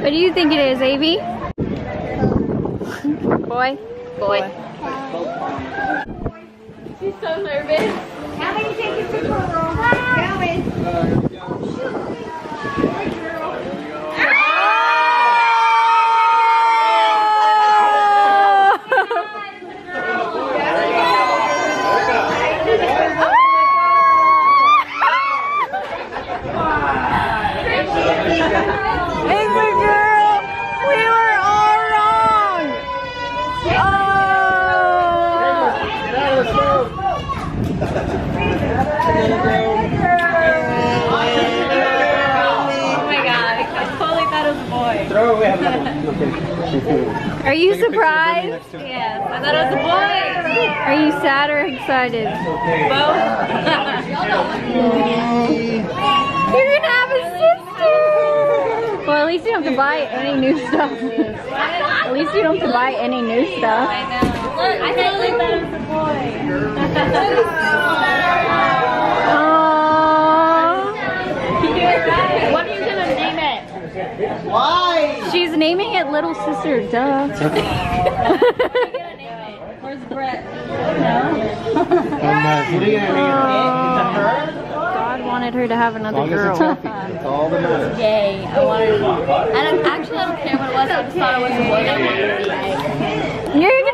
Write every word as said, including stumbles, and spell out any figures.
What do you think it is, Avi? Boy? Boy. She's so nervous. How many take it to girl? Going. Are you surprised? Yes, I thought it was a boy. Are you sad or excited? Both. You're gonna have a sister! Well, at least you don't have to buy any new stuff. At least you don't have to buy any new stuff. I know. Look, I totally thought it was a boy. Aww. What are you gonna name it? Why? She's naming it Little Sister, duh. What are you gonna name it? Where's Brett? No? What are you gonna name it? God wanted her to have another girl. That's all that matters. Yay, I wanted it. I don't, actually, I don't care what it was. I just thought it was a boy. I wanted it to be Egg. You're